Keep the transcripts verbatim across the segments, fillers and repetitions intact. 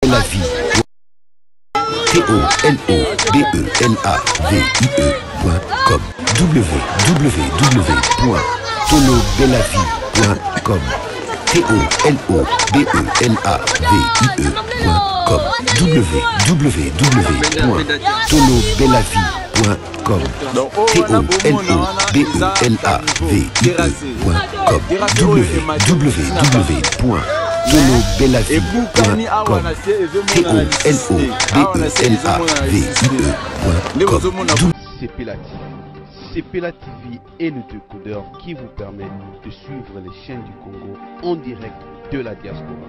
Belavie. T O L O B E L A V I E point com. w w w point tolo belavie point com. T O L O B E L A V I E point com. w w w point tolo belavie point com. T O L O B E L A V I E point com. w w w point tolo belavie point com. T O L O B E L A V I E point com. Sepela T V. Sepela T V est le décodeur qui vous permet de suivre les chaînes du Congo en direct de la diaspora.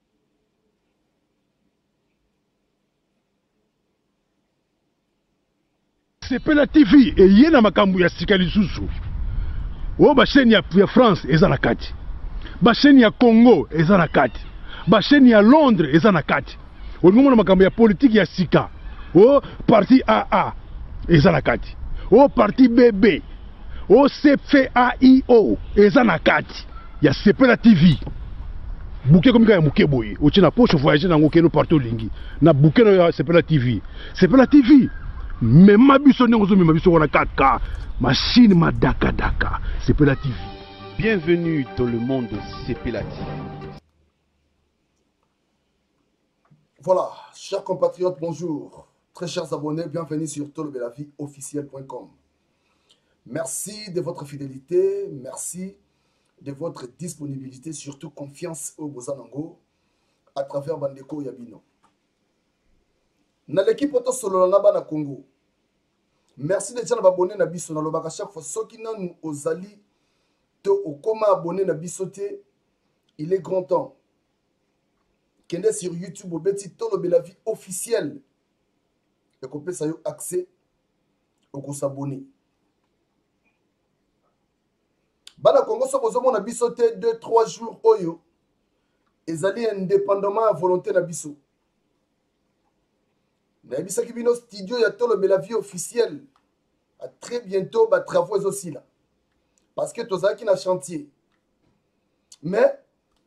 Sepela T V et yena makambu ya sika lisusu. O ba chaîne ya, ya France eza na kati. Ba chaîne ya Congo eza na kati. Ba chaîne ya Londres eza na kati. O ngomona makambu ya politique ya sika. O parti A A eza na kati. O parti B B. O C F A I O eza na kati. Ya Sepela T V. Bouquet comme ya muke boye. O tina poche voyager na ngokeno partout lingi. Na bouquet na Sepela T V. Sepela T V. Mais ma biso n'engozo ma biso wana kaka machine ma daka daka Sepela T V. Bienvenue dans le monde de Sepela T V. Voilà, chers compatriotes, bonjour. Très chers abonnés, bienvenue sur tolo belavie officiel point com. Merci de votre fidélité, merci de votre disponibilité, surtout confiance au Bozanango à travers Bandeko Yabino. Na l'équipe auto solo na bana Congo. Merci de tient abonné na biso na lobaka chaque fois soki nanu ozali to okoma abonné na bisoté, il est grand temps. Kende sur YouTube au beti tolo belavie officiel. Et qu'on peut ça yo accès au s'abonner. Bana Congo so bozo na bisoté deux trois jours oyo ezali indépendamment à volonté na biso. Nabisa Kibino studio ya tolo belavie officiel. À très bientôt, bah travaux aussi là. Parce que tous qui na chantier. Mais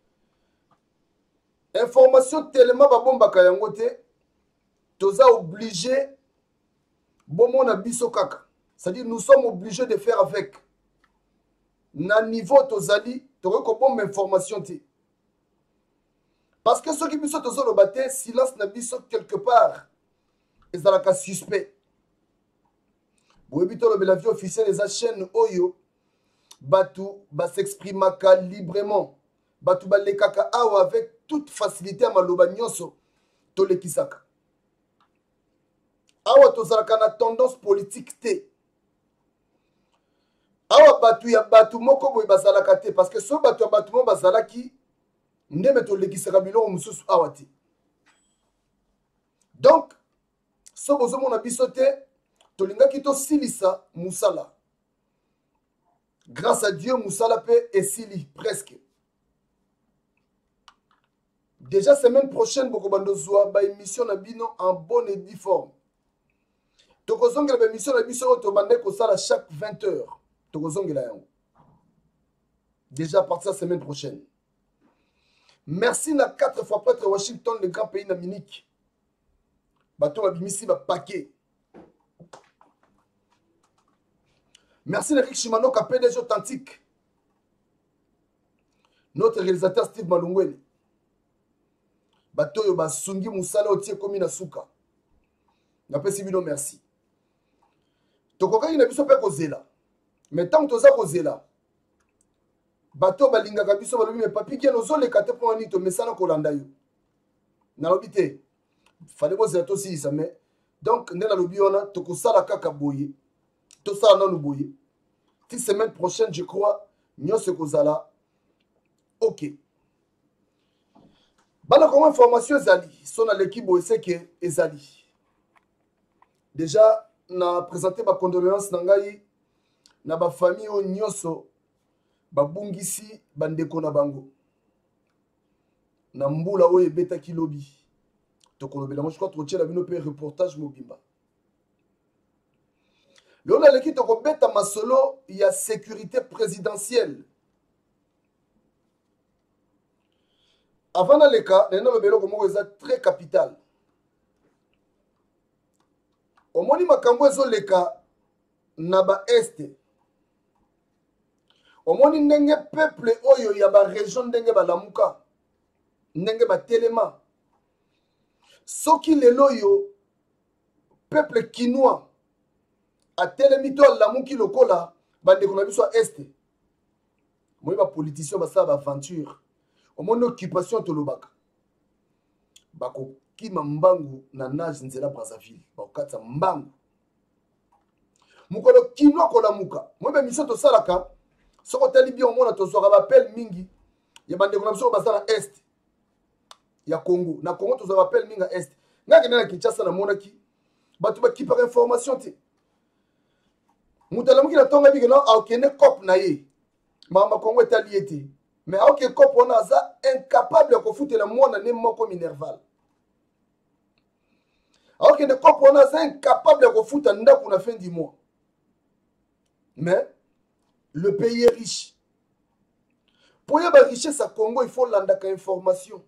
information tellement ba bomba kayangote, tous obligé bon mon abiso kaka. C'est-à-dire nous sommes obligés de faire avec. Na niveau tozali, t'aurais ko bombe information té. Parce que ceux qui biso tozo le baté, silence na biso quelque part. Et ça la suspect. Vous avez le belavie officiel les chaînes Oyo. Batou ba s'exprime librement. Batou ba le kaka awa avec toute facilité à maloba nyonso to le kisaka. Awa to zalaka na tendance politique te. Awa batou ya batou moko boy bazalaka te parce que so batou ya batou mo bazalaki ndeme to le kisaka biloko mususu awa te. Donc so bozo mona bisote tolinga kito silisa musala. Grâce à Dieu musala pe et sili presque. Déjà semaine prochaine boko bando zoa ba émission na bino en bonne et due forme. Tokozongela ba émission na biso to bande ko sala chaque vingt heures. Tokozongela yango. Déjà à partir de la semaine prochaine. Merci na quatre fois prêtre Washington le grand pays na Munich. Bateau abimisi ba paquet. Merci Eric Shimano qui a P D G authentique. Notre réalisateur Steve Malungwele. Bateau yo basungi musala otie komi na suka. Na pesi bino merci. Tokoka ina biso pe kozela. Mais tant que toza kozela. Bateau balinga ka biso balobi me papi ki nozo le kate po anito mesana kolanda yo. Na lobité. Fallait vous être aussi ça mais donc nela lobi ona toko sala kaka boye to sala na boye ti semaine prochaine je crois nyose kozala OK bana comme information ezali son à l'équipe boye c'est que ezali déjà na présenter ba condoléances na ngai na ba famille o nyoso ba bungisi bandeko na bango na mbula o ebeta kilobi. Donc, je crois que tu as un reportage mobimba. Le on a l'équipe de beta masolo, il y a sécurité présidentielle. Avant dans les cas, nous avons le très capital. Au moins, nous avons le cas naba est. Au moins, nous avons un peuple oyo ya ba région ndenge ba lamuka. Ndenge ba telema. Soki le loyo peuple kinois a telemito lamuki lokola bande qu'on a vu soit est. Moi ba politicien ba ça ba aventure. Au moins occupation tolobaka. Bako kima mbangu na nage nzela Brazzaville. Bako katsa mbangu. Mukolo kinois kola muka. Moi ba mission to salaka. Soko tali bien au moins to soka ba appel mingi. Ya bande qu'on a vu soit ba ça est. Ya Congo na Congo to appelle minga est nga kena na Kinshasa na monaki batu ba kipa information te mutala mukila tonga bigena akene cop na ye mama Congo etaliete mais ok cop on a ça incapable ko foutre la mona ne moko minerval ok ne cop on a ça incapable ko foutre ndako na fin du mois mais le pays est riche pour y avoir richesse à Congo il faut landaka information.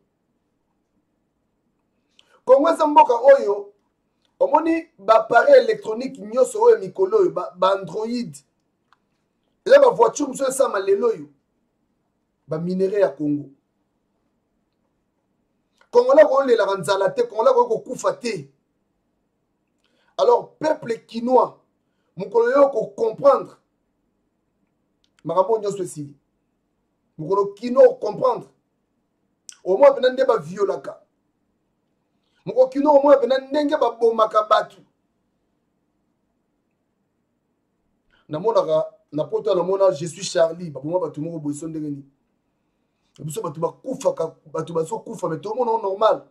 Congo mboka oyo omoni ba appareil électronique nyoso oyo mikolo oyo ba, ba Android eza ba voiture muso esama lelo oyo ba minéraux ya Congo. Congo la ko lela nzala te, Congo la ko kufa te. Alors peuple kinois mukolo yo ko comprendre makambo nyoso esili mukolo kino comprendre au moins penande ba violaka. Moko kino au moins pena ndenge ba bomaka batu. Na mona na poto na mona je suis Charlie ba boma batu moko boiso ndenge ni. Biso batu ba kufa ka batu ba so kufa mais tout le monde normal.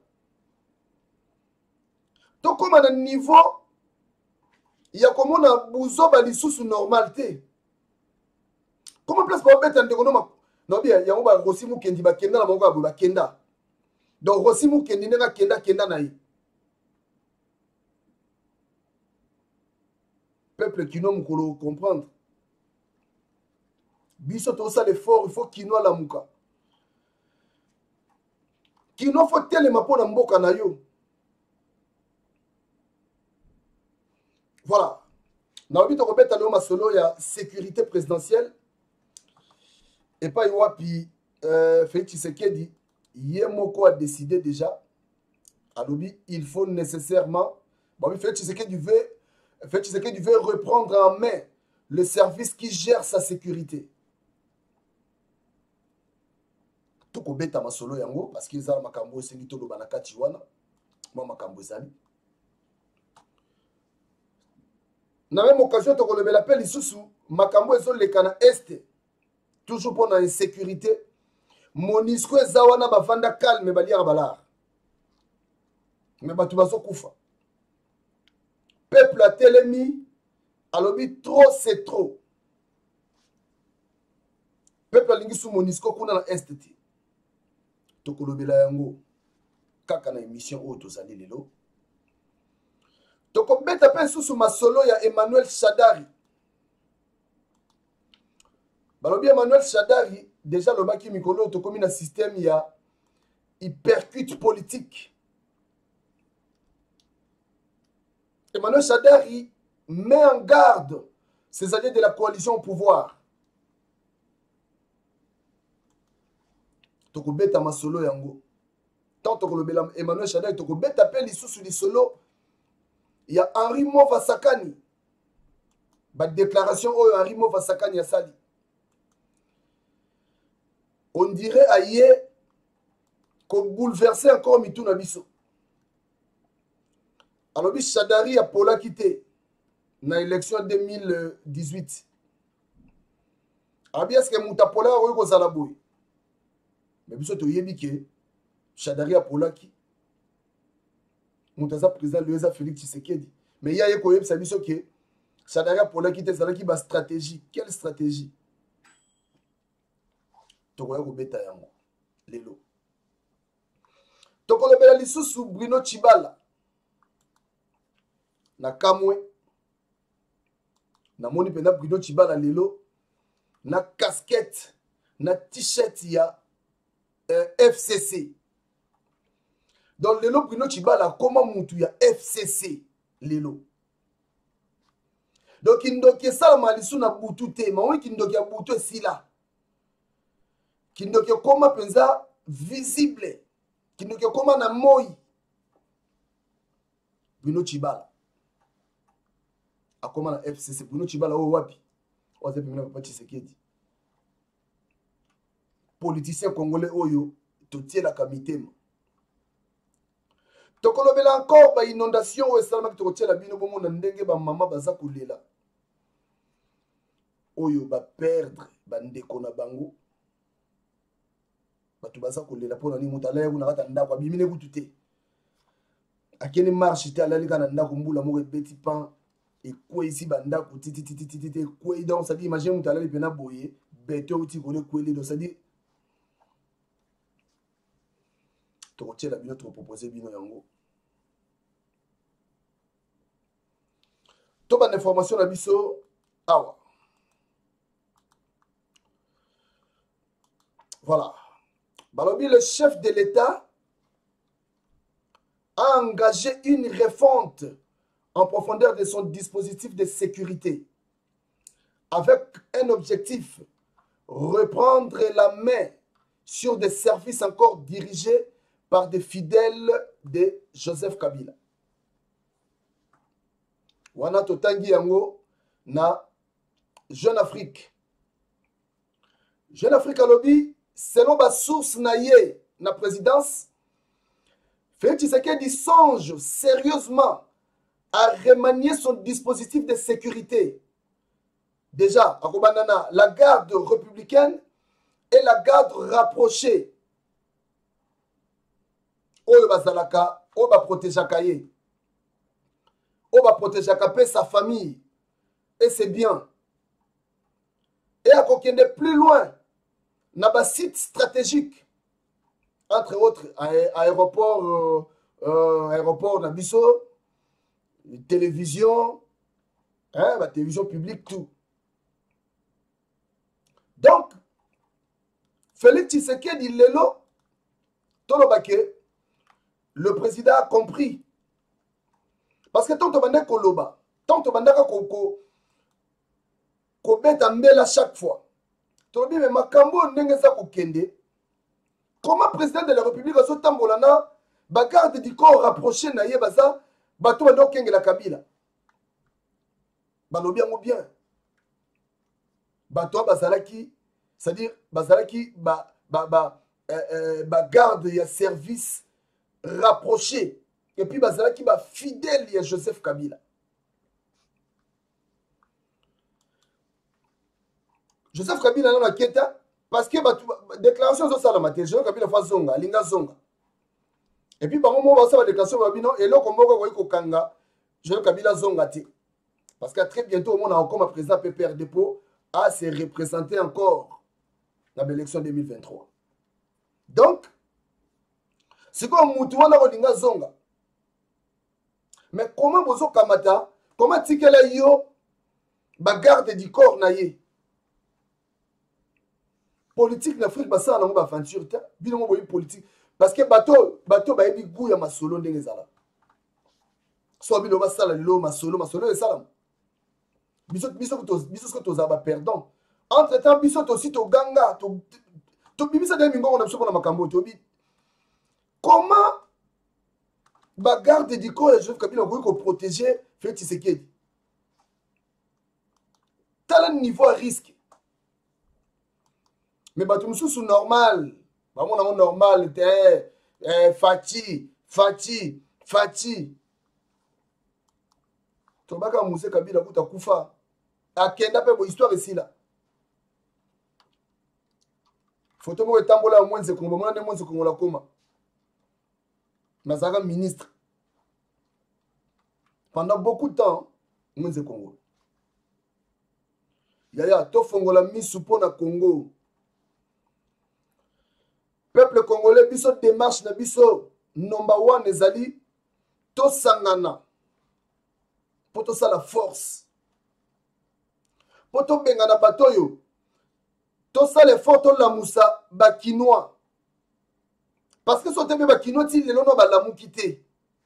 To comme na niveau il y a comme na buzo ba lisusu normalité. Comment place ba beta ndeko no ma no bien ya ba rosi mu kendi ba kenda na moko ba kenda. Donc, Rossi Moukendi n'a kenda kenda naï. Peuple qui n'a pas comprendre. Biso to ça l'effort, il faut qu'il soit la mouka. Qu'il n'a faut tellement pour la mboka na yo. Voilà. Dans le but de remettre à l'homme solo, il y a sécurité présidentielle. Et pas y a puis Félix Tshisekedi. Yemoko a décidé déjà, Alobi, il faut nécessairement, bon, Félix Tshisekedi veut, Félix Tshisekedi veut reprendre en main le service qui gère sa sécurité. Tout ko beta masolo yango parce qu'ils ont makambo sengi to lobana kati wana, moi makambo zali. Na même occasion to ko le l'appel isusu makambo ezo le kana est toujours pour la insécurité. Monisco ezawana bavanda calme baliaka balar. Mais batu baso kufa. Peuple a telemi alobi trop c'est trop. Peuple alingi sou Monisco kuna na est ti. Tokolobela yango kaka na émission o tozali lelo. Toko beta pe sou masolo ya Emmanuel Shadari. Balobi Emmanuel Shadari déjà le maki mikolo to comme un système il y a hypercute politique. Emmanuel Shadari met en garde ses alliés de la coalition au pouvoir. Toko beta masolo yango. Tant toko lobela Emmanuel Shadari toko beta pe lisusu li solo. Il y a Henri Mova Sakani. Ba déclaration oyo Henri Mova Sakani ya sali. On dirait aïe qu'on bouleverser encore Mituna Biso. Alors, Shadari a Paula quitté dans l'élection deux mille dix-huit. Alors, est-ce que Mouta Paula a eu aux Alaboui? Mais Biso, tu as dit que Shadari a Paula qui Moutaza président Louisa Félix Tshisekedi. Mais il y a eu que Biso que Shadari a Paula quitté, ça qui va stratégie. Quelle stratégie? Tokoya kobeta yango lelo tokolobela lisusu Bruno Chibala na kamwe na moni pena Bruno Chibala lelo na casquette na t-shirt ya euh, F C C Donc lelo Bruno Tshibala comment mutu ya F C C lelo. Donc Kindoki sala malisu na butu te, ma oui Kindoki ya butu esila. Kindoki koma penza visible. Kindoki koma na moi. Bruno Tshibala. A koma na F C C Bruno Tshibala o wapi? O zepe mina papa Tshisekedi. Politicien congolais oyo to tie la kamitema. Tokolobela encore ba inondation o esalama ki tokotiela bino bomo na ndenge ba mama baza kolela. Oyo ba perdre ba ndeko na bango. Batu baza kolela pona ni mutala ya kuna kata ndako abimine kutu te. Akene marche te alali kana ndako mbula moko ebeti pan et quoi ici banda ko titi titi titi quoi donc ça dit imagine mutala pena boye beto uti kole kweli donc ça dit tokotiela bino to proposer bino yango. Toute une information na biso awa. Voilà. Balobi, le chef de l'État a engagé une refonte en profondeur de son dispositif de sécurité avec un objectif, reprendre la main sur des services encore dirigés par des fidèles de Joseph Kabila. Wana totangi yango na Jeune Afrique. Jeune Afrique alobi, selon ma source na ye na présidence, Félix Tshisekedi songe sérieusement à remanier son dispositif de sécurité. Déjà, à Kobanana, la garde républicaine et la garde rapprochée. Oyo bazalaka, oyo ba protégeaka ye. Oyo ba protégeaka pe sa famille et ses biens. Et à kokende plus loin, na ba site stratégique, entre autres aéroport, euh, euh, aéroport na biso, télévision, hein, la télévision publique, tout. Donc, Félix Tshisekedi lelo, tolobake, le président a compris. Parce que tant que bande koloba, tant que bande koko, kobeta mbela chaque fois. Tolobi mais makambo ndengeza kokende. Comment président de la République a sotambolana, bagarde du corps rapproché na ye baza, bato bando kenge la Kabila. Balobi yango bien. Bato bazalaki, c'est-à-dire bazalaki ba ba ba euh, euh, ba garde ya service rapproché. Et puis bazalaki ba fidèle ya Joseph Kabila. Joseph Kabila na keta parce que ba déclaration zo sala maté Joseph Kabila fa zonga linga zonga. Et puis bango mo ba sa déclaration ba bino et loko moko ko ikokanga Joseph Kabila zonga te. Parce que très bientôt on a encore président P P R dépôt à se représenter encore dans l'élection deux mille vingt-trois. Donc c'est comme mutu wana ko linga zonga. Mais comment bozo kamata, comment tikela yo ba garde du corps na ye. Politique l'Afrique basa na ba aventure ta, bino mo boyi politique parce que bato bato ba yebi goût ya masolo ndenge zala. So bino ba sala lo masolo masolo e sala. Biso biso to biso ko to za ba perdant. Entre temps biso to si to ganga to to bimisa de mingo na biso na makambo to bi. Comment ba garde du corps et Joseph Kabila ko protéger Félix Tshisekedi. Tel niveau à risque. Mais bah tout sous normal, bah mon normal, eh, eh, Fati, Fati, Fati. Tobaka Mousse Kabila kuta kufa. Akenda pe bo histoire ici là. Photo mo etambola moins se kombo mona moins se kongo la koma. Nazaka ministre. Pendant beaucoup de temps, moins se Congo. Yaya to fongola misu pona Congo. Peuple congolais, biso démarche na biso number one ezali to sangana pour to ça la force pour to bengana batoyo to ça les photos la moussa bakinois parce que sote mpe bakinoti lelo no balamuki te.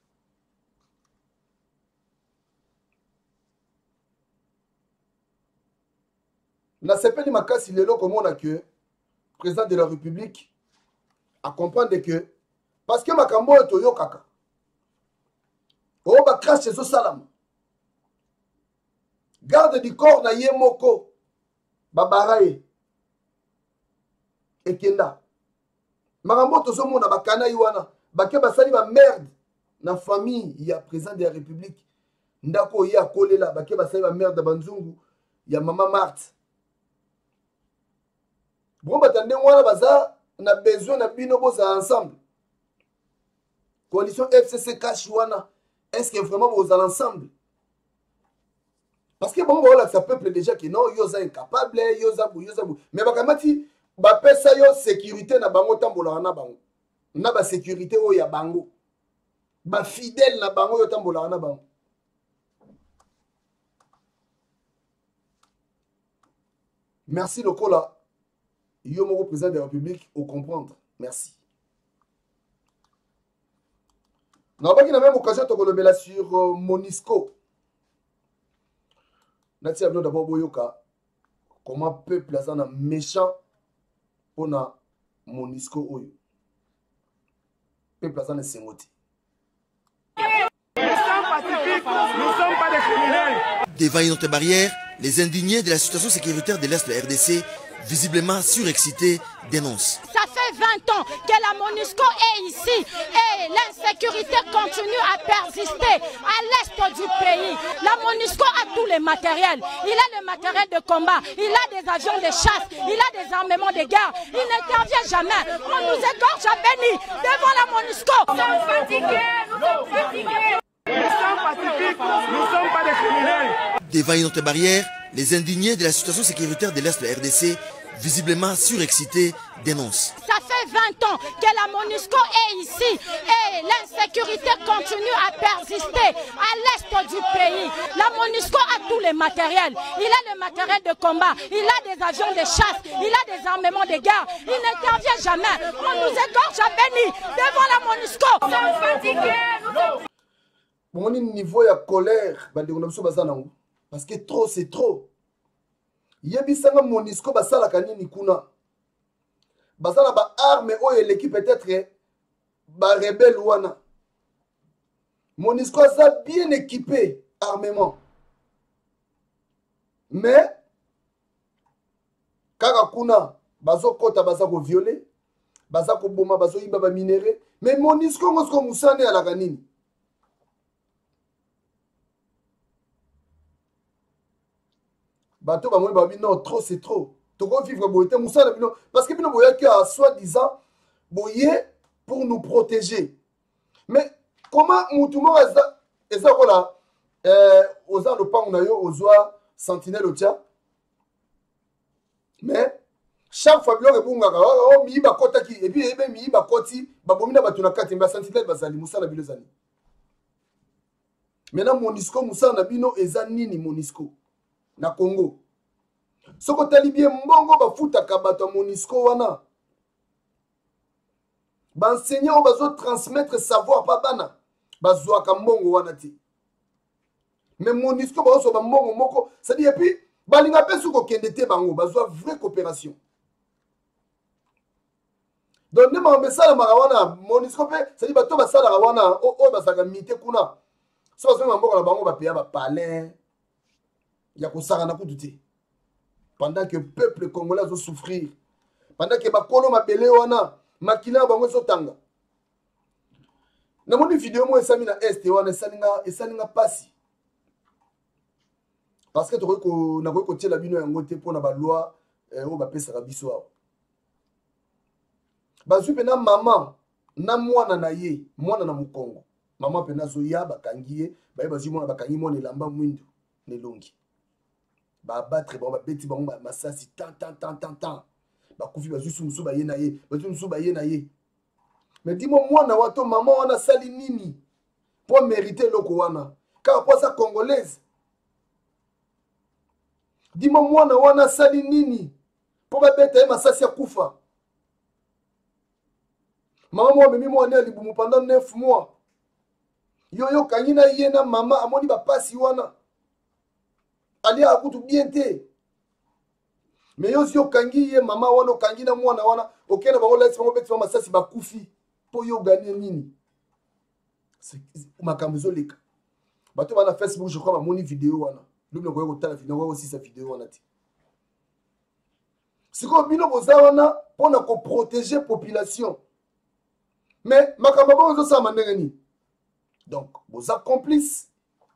Na sepeli makasi lelo komona que président de la République a comprendre que parce que makambo oyo toyokaka oyo bakrashe ezosalama garde du corps na ye moko babara ye ekenda makambo tozomona bakana ye wana bake basali bamerde na famille ya président de la République ndako oyo akolela bake basali bamerde banzungu ya mama Marthe. Bon, batande wana baza na besoin na bino boza ensemble. Coalition F C C cash wana, est-ce que vraiment vous allez ensemble? Parce que bon voilà ça peuple déjà qui non yoza incapable, yoza bu yoza bu. Mais bakamati ba pesa yo sécurité na bango tambola na bango. Na ba sécurité o ya bango. Ba fidèle na bango yo tambola na bango. Merci le cola. Yo mon président de la République au comprendre. Merci. Nous avons la même occasion de revenir sur uh, Monisco. Nous avons d'abord boyoka comment peuple est méchant pour na Monisco oyo. Peuple est sengoti. Nous sommes pacifiques, nous ne sommes pas des criminels. Devant une autre barrière, les indignés de la situation sécuritaire de l'Est de la R D C, visiblement surexcités, dénoncent. Ça fait vingt ans que la MONUSCO est ici et l'insécurité continue à persister à l'est du pays. La MONUSCO a tous les matériels. Il a le matériel de combat, il a des avions de chasse, il a des armements de guerre. Il n'intervient jamais. On nous égorge à Béni devant la MONUSCO. Nous sommes fatigués, nous sommes fatigués. Nous sommes pacifiques, nous ne sommes pas des criminels. Devant une autre barrière, les indignés de la situation sécuritaire de l'Est de la R D C, visiblement surexcités, dénoncent. Ça fait vingt ans que la MONUSCO est ici et l'insécurité continue à persister à l'est du pays. La MONUSCO a tous les matériels. Il a le matériel de combat, il a des avions de chasse, il a des armements de guerre. Il n'intervient jamais. On nous égorge à Béni devant la MONUSCO. Nous sommes fatigués. Nous sommes... Bon, niveau de colère, parce que trop c'est trop. Yebisanga MONUSCO basala kanini kuna. Basala ba arme oyo l'équipe peut-être ba rebelle wana. MONUSCO a bien équipé armement. Mais kaka kuna bazo kota baza ko violer, baza ko boma bazo yimba ba minéré, mais MONUSCO ngosko musane ala kanini. Bateau, bah, bah, non, trop, c'est trop. Tu vas vivre boyé, Moussa, parce que nous voyons qu'il y a soi-disant boyé pour nous protéger. Mais comment Moutouma est ça là aux ans de pan on a eu aux oies sentinelle au tia. Mais chaque fois que vous avez oh mi ba kota ki et puis ebe mi ba koti ba bomina ba tuna kati ba sentinelle ba zali Moussa na bilezani. Maintenant MONUSCO Moussa na bino ezanini MONUSCO na Congo. Soko tali bien mbongo bafuta kabato MONUSCO wana. Ba enseignant bazo transmettre savoir pa bana. Bazwa ka mbongo wana ti. Mais MONUSCO bazo ba mbongo moko, ça dit et puis balinga pesu ko kendete bango, bazwa vraie coopération. Donc ne ma message marawana MONUSCO pe, ça dit bato ba sala wana o o basaka mité kuna. So bazo mbongo na bango ba peya ba palais. Ya ko sara na kututi. Pendant que le peuple congolais va souffrir, pendant que bakolo mabele wana makina bango sotanga. Na moni vidéo mo esami na est wana esalinga esalinga pasi. Parce que to ko na ko tiela bino yango te pona ba loi o ba pesa biso awa. Bazwi pena maman na mwana na ye, mwana na mukongo. Maman pena zo ya bakangiye, ba bazwi mwana bakangi mwana elamba mwindu ne longi. Ba battre ba beti ba masasi tant tant tant tant tant ba kufi ba zusu musu ba ye na ye ba zusu musu ba ye na ye. Mais dis-moi mwana wato maman wana sali nini pour mériter loko wana car pour sa congolaise. Dis-moi mwana wana sali nini pour ba beta masasi ya kufa. Maman, mimi moi né libumu pendant neuf mois. Yo yo kangina yena mama amoni ba pasi wana. Ali akutu bien te. Mais yo yo kangi ye mama wana kangina mwana wana, okena ba ola tsimo beti mama sasi ba kufi. Po yo gagner nini? C'est makambo zoleka. Bato bana Facebook je crois ba moni vidéo wana. Lui ko ko tala vidéo aussi sa vidéo wana ti. Siko bino boza wana pona ko protéger population. Mais makambo bozo sa manengani. Donc, vos complices.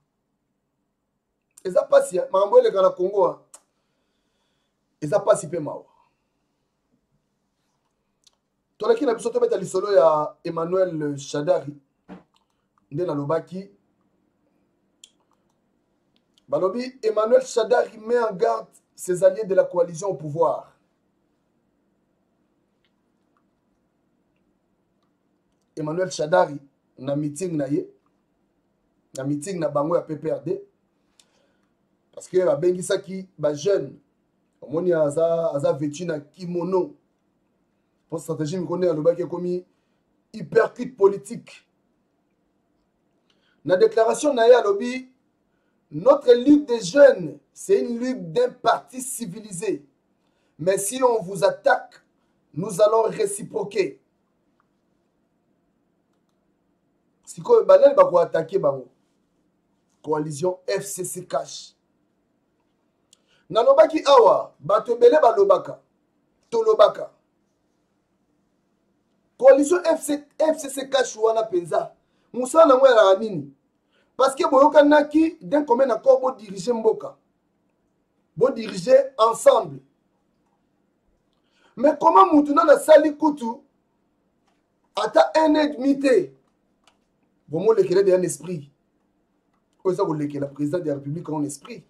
Et ça passe, makambo le kana Congo. Et ça passe peu mawa. Tolaki na biso to beta lisolo ya Emmanuel Shadari. Nde na lobaki. Balobi Emmanuel Shadari met en garde ses alliés de la coalition au pouvoir. Emmanuel Shadari na meeting na ye. Na meeting na bango ya P P R D. Parce que ba bengisa ki ba jeune omoni aza aza vêtu na kimono. Pour stratégie mi connaît alobaki komi hypercute politique. Na déclaration na ye alobi notre lutte des jeunes, c'est une lutte d'un parti civilisé. Mais si on vous attaque, nous allons réciproquer. Si quoi banal ba ko attaquer bango. Coalition F C C cash. Nalobaki awa bato bele balobaka. Tolobaka. Coalition F C C cash wana penza. Moussa na ngwela nini? Parce que boyoka naki d'un commun accord bo diriger mboka. Bo diriger ensemble. Mais comment moutuna na sali kutu ata un ennemi te. Bon moi le créer d'un esprit. Quoi ça vous le la président de la République en esprit.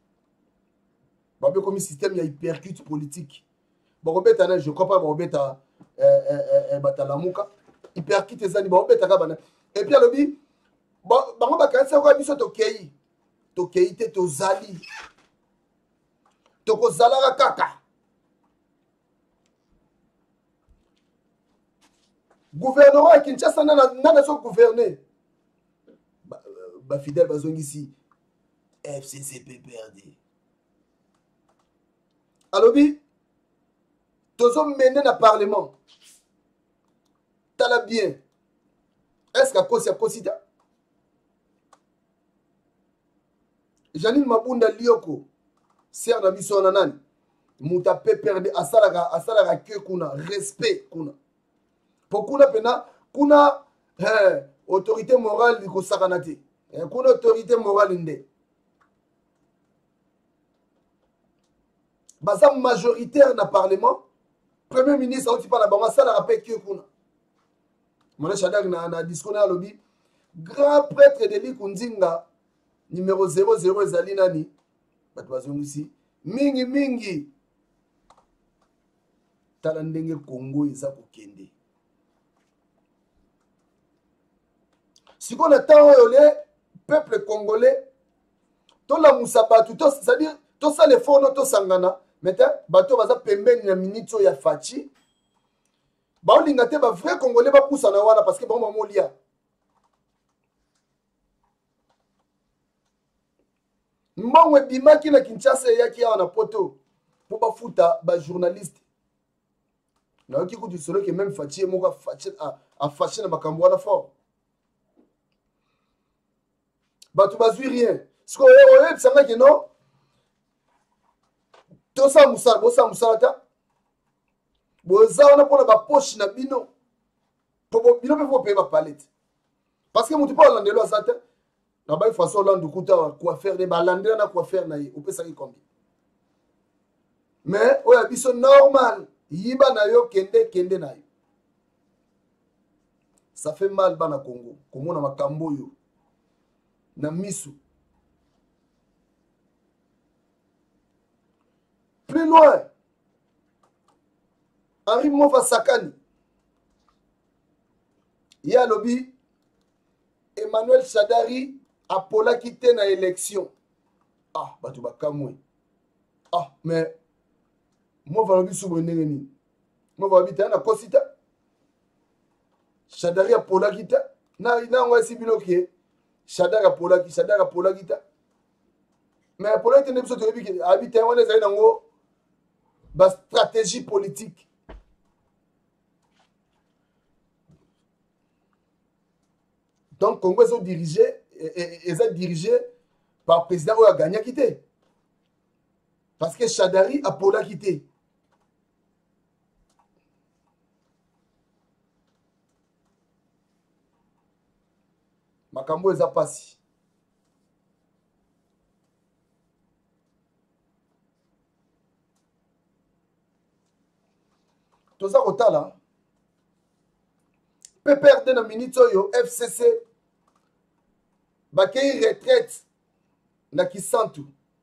Babé comme système il y a hypercute politique. Bon Robert je crois pas Robert à euh euh batalamuka hypercute ezali bon Robert kabana. Et puis alobi bango bakanisa ko biso tokei tokei te tozali tokozalaka kaka gouvernement à Kinshasa nana nana so gouverner ba, ba fidèle bazongi ici F C C P P R D alobi tozo mener na parlement tala bien est-ce qu'à cause ya kosita Janine Mabunda Lioko, sert na biso na nani. Muta P P R D asalaka asalaka ke kuna respect kuna. Pokuna pena kuna eh, autorité morale liko sakanate. Eh, kuna autorité morale nde. Baza majoritaire na parlement. Premier ministre oti pa na bango asalaka pe ke kuna. Mona Shadari na na discours na lobby. Grand prêtre de Likundinga numéro zéro zéro ezali nani bato bazongisi mingi mingi tala ndenge Congo eza kokende siko na temps oyo le peuple congolais to la musabatu to c'est-à-dire to ça les fonds to sangana maintenant bato baza pembeni na minute ya fachi ba olinga te ba vrai congolais ba poussa na wana parce que ba mama lia mbongwe bimaki na Kinshasa yaki ya na poto pour ba futa ba journaliste na yoki kutu solo que même Fachi moko Fachi a a fâché na makambo wana fort ba tu bazui rien ce qu'on est ça que non to sa musala bo sa musala ta bo za wana pona ba poche na bino po bino pe fo pe ba palette parce que mutu pa landelo azata na ba façon landu kuta quoi faire des balandera na quoi faire na ou peut ça combien mais oya biso normal yiba na yo kende kende na yo ça fait mal bana Congo comme na makambo yo na misu plus loin Henri Mova Sakani ya lobby Emmanuel Shadari Apola quitté na élection. Ah, batu bakamwe. Ah, mais moi va lobi souvenir ni. Moi va habiter na Kosita. Chadari a Pola Gita. Na ina ngwa si biloke. Chadari a Pola Gita. Chadari a Pola Gita. Mais Pola Gita n'est pas habité. Habité on est dans ngo. Ba stratégie politique. Donc Congo est dirigé et est dirigé par le président qui a gagné quitté. Parce que Chadari a Pola quitté. Makambo eza pasi. Toza kotala. P P R D na minute oyo F C C bakei retraite na Kisantu.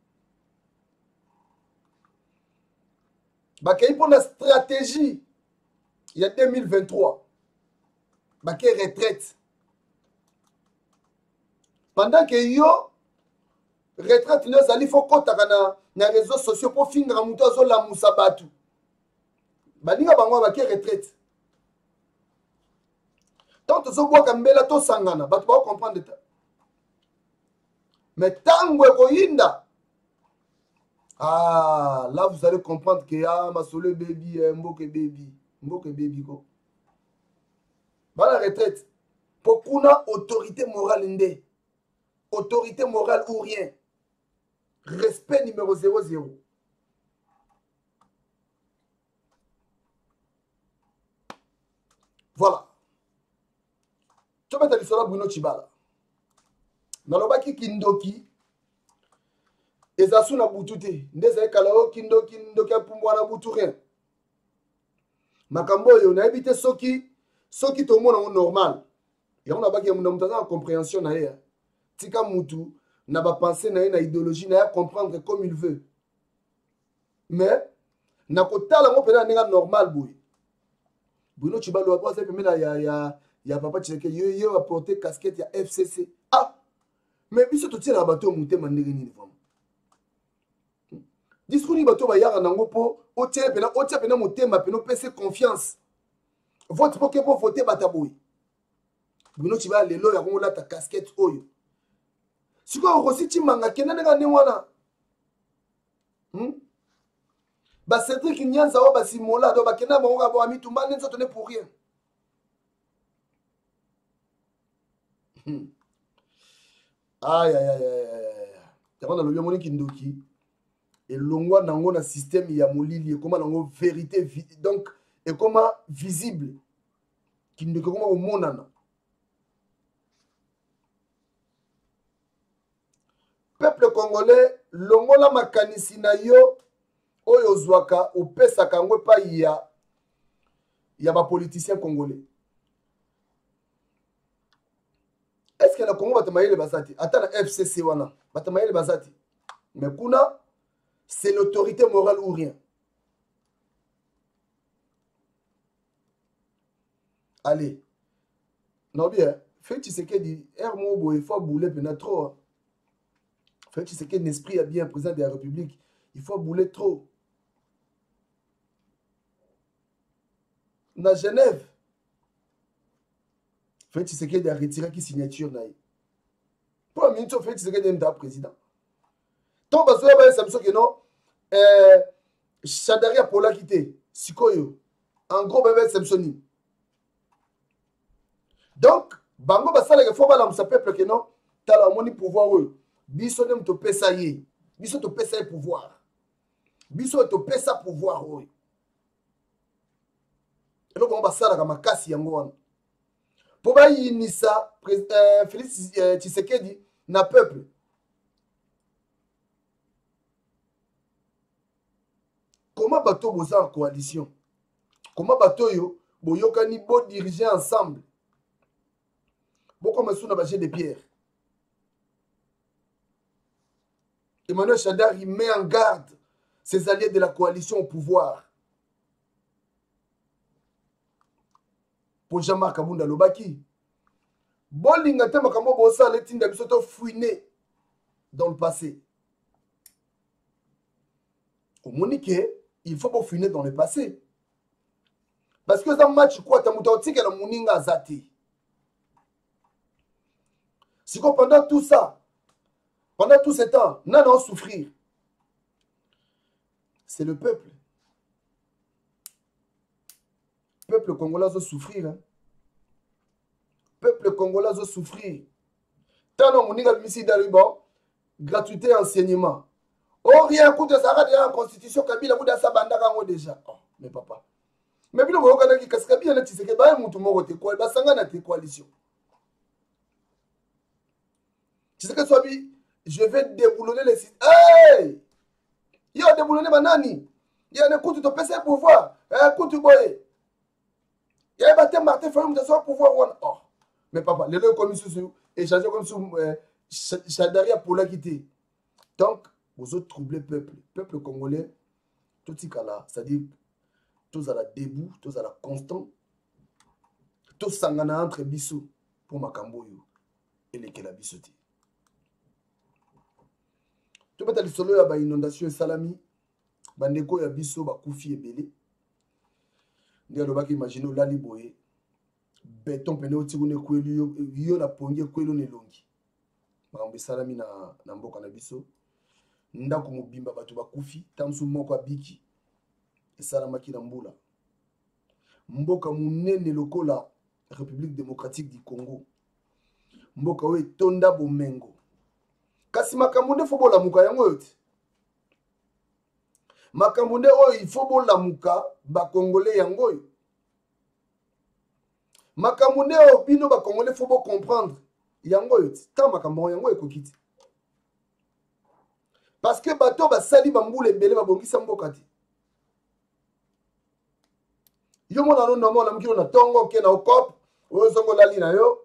Bakei pour la stratégie il y a deux mille vingt-trois. Bakei retraite. Pendant que yo retraite nous ali faut kotaka na na réseaux sociaux pour fingra muto zo la musabatu. Baninga bango bakei retraite. Tant que vous avez to sangana, vous pouvez comprendre. Mais tant que ah, là vous allez comprendre que ah, ma sole baby, mboke baby, mboke baby go. Dans la retraite, pour qu'on a autorité morale ndé, autorité morale ou rien, respect numéro zéro zéro. Voilà. Tu vas te dire Bruno Chibala. Nalobaki kindoki. Ezasu na butute. Ndeza kalao kindoki ndoki pumbwa na butu rien. Makambo yo na ebite soki soki to mona normal. Ya on abaki ya mutaza en compréhension na ye. Tika mutu na ba penser na ye na idéologie na ya comprendre comme il veut. Mais na kotala ngo pena ninga normal boy. Bruno Chibala wa kwa pemela ya ya il y a papa qui yo yo a porté casquette ya F C C. Ah, mais biso to tira bateau monter mandiri ni femme. Discours ni bateau ba yara nango po o tire pena o tire pena motema pena pese confiance. Vote pour que pour voter bataboui. Bruno Chibala lelo ya kongola ta casquette oyo. Siko rosi ti manga kenana ngane wana. Hmm? Ba Cédric Nyanza wa ba Simola do ba kenana bango ba ami tumba nzo tonne pour rien. Hmm. Aïe aïe aïe aïe. T'as le lieu kindoki. Et l'ongwa nango na système ya molili et comment nango vérité donc et comment visible kindoki comment au monana. Peuple congolais longola makanisi na yo oyo zwaka opesa kangwe pa ya ya ba politiciens congolais. Est-ce que le Congo va te mailler les basati? Attends, la F C C wana va te mailler les basati. Mais kuna c'est l'autorité morale ou rien. Allez. Non bien, fait tu sais que dit R Mobo il faut bouler pena trop. Fait tu sais que l'esprit est bien présent de la République, il faut bouler trop. Na Genève Fait tu sais qu'il y a retiré qui signature naï. Pour la minute, fait tu sais qu'il y a un président. Tant que ça ça me semble que non. Euh, Chadari a Pola quitté. Sikoyo. En gros, bébé Samsoni. Donc, bango basala que faut pas l'amsa peuple que non. T'as la moni pouvoir eux. Biso dem to pesa yé. Biso to pesa yé pouvoir. Biso to pesa pouvoir eux. Et donc on basala comme makasi yango wana. Pour yinisa euh, Félix euh, Tshisekedi na peuple. Comment bateau boza en coalition? Comment bateau yo boyokani bo diriger ensemble? Beaucoup me na baché de pierre. Emmanuel Chadar il met en garde ses alliés de la coalition au pouvoir. Pour Jean-Marc Kabunda Lobaki. Bolinga te makambo bosa letinda bisoto fouiné dans le passé. Au Monique, il faut pas fouiner dans le passé. parce que ça match quoi ta muta otikela muninga azati. Si pendant tout ça, pendant tout ce temps, nous allons souffrir. C'est le peuple. Le peuple congolais va souffrir. Hein? Le peuple congolais va souffrir. Tant que nous avons mis dans gratuité et enseignement. Oh, rien coûte ça la constitution Kabila Bouda Sabanda déjà. Oh, mais papa. Mais puis, vous avez que Kabila n'a tissé que bah mutu moko te quoi, bah sanga na te coalition. Tu sais que soit je vais déboulonner les sites. Hey! Il y a déboulonné banani. Il y a un coup de P C pouvoir. Un coup de boye. Il y a un baptême Martin Fayou de son pouvoir. Oh. Mais papa, les deux commissions échangent comme sous Chadaria pour la quitter. Donc, vous autres troublez le peuple. Le peuple congolais, tout ce cas-là, c'est-à-dire, tous à la debout, tous à la constant, tous sangana entre bissou pour Makamboyo et les Kelabisoti. Tout le monde a dit solo ya inondation et salami, bandeko ya biso ba kufi ebele. Ndi alobaki imagine olali boye, béton pene otikune kwelu yo na pongi kwelu nelongi. Makambo salami na na mboka na biso. Ndako mobimba bato ba kufi, tamsu moko abiki. Esalamaki na mbula. Mboka munene lokola République démocratique du Congo. Mboka we tonda bomengo. Kasi makambo fo bolamuka yango yote. Makambo oyo il faut bolamuka ba congolais yango yo. Makambo oyo bino ba congolais faut bo comprendre yango yote. Ta makambo yango ekokiti. Parce que bato ba sali bambule ebele ba bongisa mboka ti. Yo mona no no na mkilo na tongo ke na okop, oyo zongo lali na yo.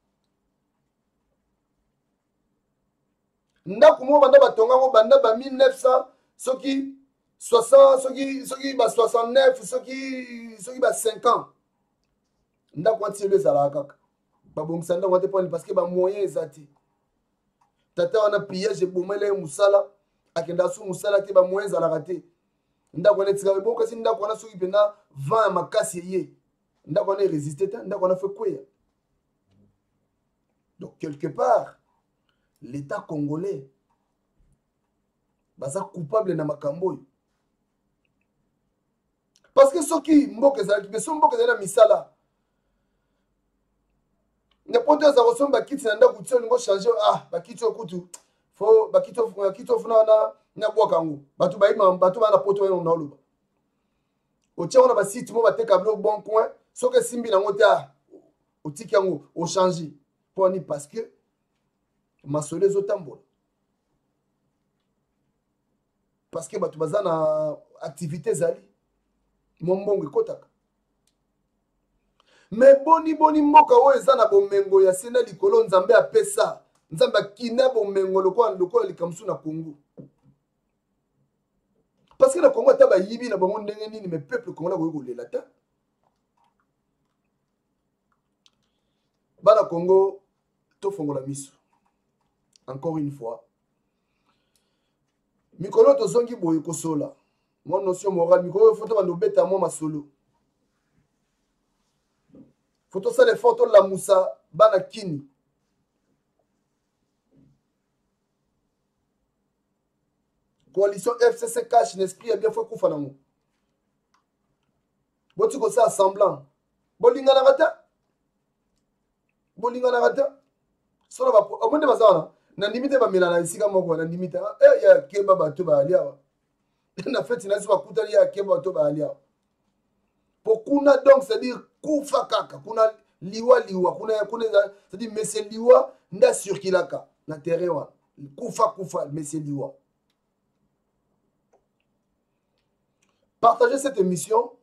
Ndako mo banda batonga mo banda ba mille neuf cents soki soixante soki soki ba soixante-neuf soki soki ba cinquante ndako anti le sala kaka ba bongisa ndako ante poni parce que ba moyen ezati tata wana pillage bomele musala akenda su musala te ba moyen zala raté ndako ne tsika bo kasi ndako wana soki pena vingt makasi ye ndako wana résister ta ndako wana fait quoi. Donc quelque part l'État congolais baza coupable na makambo. Parce que ceux qui mboka za ki beso mboka za misala n'importe ça ressemble à kiti na ndako tio ngo changer ah ba kiti okutu fo ba kiti ba kiti ofuna na na bwakango batu ba ima batu ba na poto yo na loba o tia ona ba site mo ba te kablo bon coin soke simbi na ngota o tiki yango o changer pour ni parce que masole zotambola parce que batu baza na activité zali mombongo ekotaka mais boni boni mboka oyo eza na bomengo ya sena likolo nzambe apesa nzambe akina bomengo lokola lokola likamsu na Congo parce que na Congo ata bayibi na bango ndenge nini mais peuple congolais koyi kolela ta bana Congo tofongola miso. Encore une fois, mikolo tozongi boye kosola. Mon notion morale, mikolo photo bando beta mo masolo. Photo ça les photos la Moussa bana kini. Coalition F C C cache l'esprit a bien fait kufa nango. Boti ko ça semblant. Bolinga na rata. Bolinga na rata. Solo ba o monde bazana. Na limite ba milana isika moko na limite eh ya keba bato ba alia na fête na siba kutali ya keba bato ba alia pokuna donc c'est à dire kufa kaka kuna liwa liwa kuna kuna c'est à dire monsieur liwa nda circulaka na terrain wa kufa kufa monsieur liwa. Partagez cette émission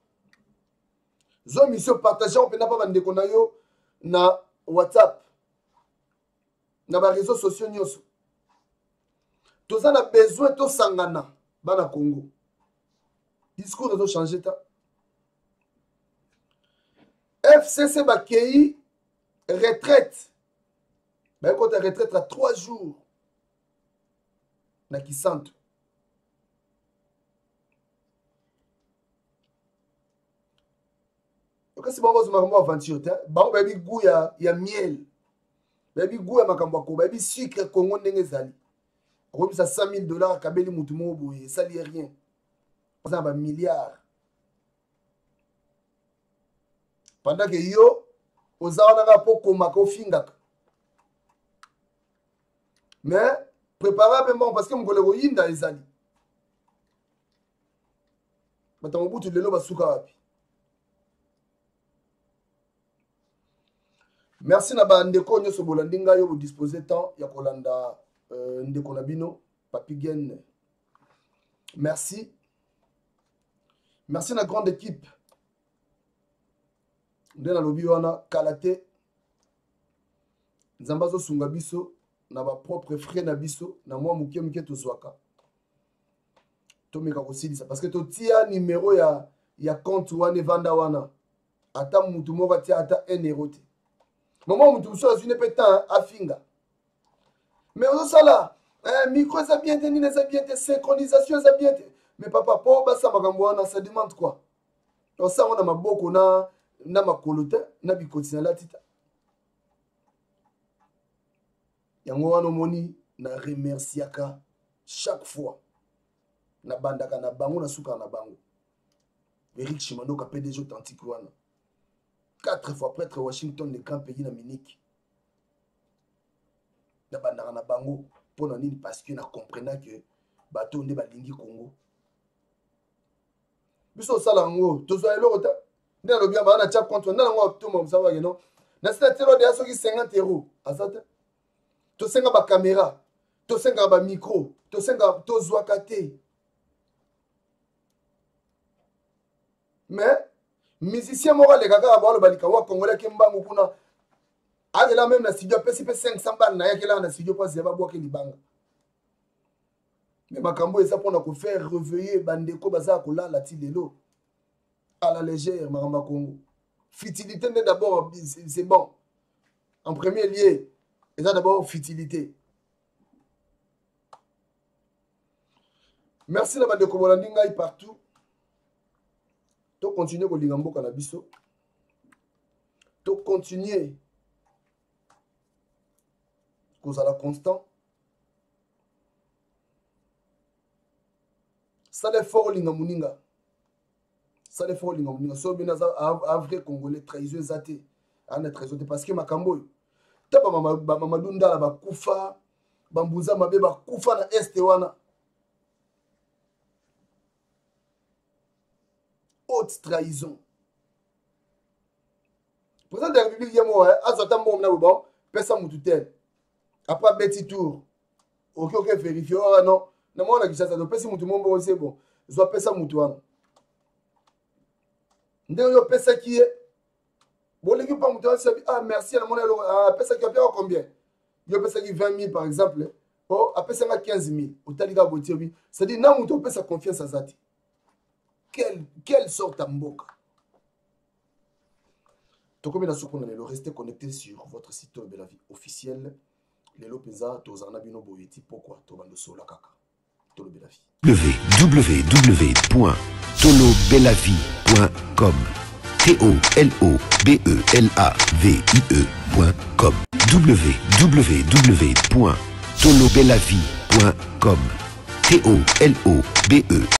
zo émission partagez on peut na pas bande ko na yo na WhatsApp na ba réseaux sociaux nyonso toza na besoin to sangana bana Congo discours doit changer ta F C C ba kei retraite ba ko ta retraite à trois jours na Kisantu. Kasi bango zo makambo aventure te. Bango babi goût ya ya miel. Babi goût ya makambo ko babi sucre Congo ndenge zali. Comme ça cent mille dollars kabeli mutu mo boye, ça li rien. Ça va milliards. Pendant que yo ozawana ka poko mako fingaka. Mais préparablement parce que mongole ko yinda ezali. Batango butu lelo basuka wapi. Merci na ba ndeko nyoso bolandinga yo vous disposer temps ya kolanda euh, ndeko na bino Papi Gen. Merci. Merci na grande équipe. Ndena lobi wana Kalate Nzambazo sunga biso na ba propre frère na biso na moi mukie mukie tozwaka. Tomeka kosilisa parce que to tia numéro ya ya compte wana vanda wana. Ata mutu moko tia ata un euro te. Maman mutu so azune petan afinga. Mais on ça là, eh, micro ça bien tenu, ça bien te synchronisation ça bien te. Mais papa po basa makambo wana ça demande quoi? Donc ça on a maboko na na makolote na bikoti na latita. Yango wana moni na remerciaka chaque fois. Na bandaka na bango na suka na bango. Eric Chimano ka P D G authentique wana. Quatre fois prêtre Washington le grand pays na Munich. Na bandaka na bango pour na nini parce que na comprendre que bato nde balingi Congo. Biso sala ngo tozo eloko ta. Nde lo bien ba na tia compte na ngo to mo savoir que non. Na sita tero de aso ki cinquante euros. Azata. To senga ba caméra, to senga ba micro, to senga to zwakate. Mais musicien moko le kaka ba lo balika wa congolais ke mbangu kuna. Agela même na studio pesi pe cinq cents balles na yakela na studio pas zeba boke libanga. Mais makambo eza pona ko faire réveiller bandeko baza ko la ti lelo. À la légère maramba Congo. Futilité d'abord c'est bon. En premier lieu, et ça d'abord futilité. Merci la bande de Kobolandinga partout. To continuer ko lingambo kana biso. To continuer cause à la constant. Ça les fort lingamuninga. Ça les fort lingamuninga. So bien à vrai congolais trahison zate. Ana trahison parce que makambo tapa Mamadou Ndala bakufa bambuza mabe bakufa na este wana haute trahison. Président de la République yemo azota mbom na bon pesa mutu tel après petit tour OK OK vérifier ah non na mona kisasa do pesa mutu mombo c'est bon zo pesa mutu wana ndenge yo pesa qui est bon, l'équipe pas monter, ah merci, à mon ah pesa qui a payé combien? Yo pesa qui vingt mille par exemple, oh après ça quinze mille. Au taliga botier oui, ça dit na monter pesa confiance à Zati. Quelle quelle sorte amboka. Donc comme il a soukouna le rester connecté sur votre site web de la vie officielle. Les lopeza tozana bino boyeti pourquoi to bando sola kaka. Tolo Belavie. w w w point tolo belavie point com T O L O B E L A V I E point com w w w point tolo belavie point com T O L O B E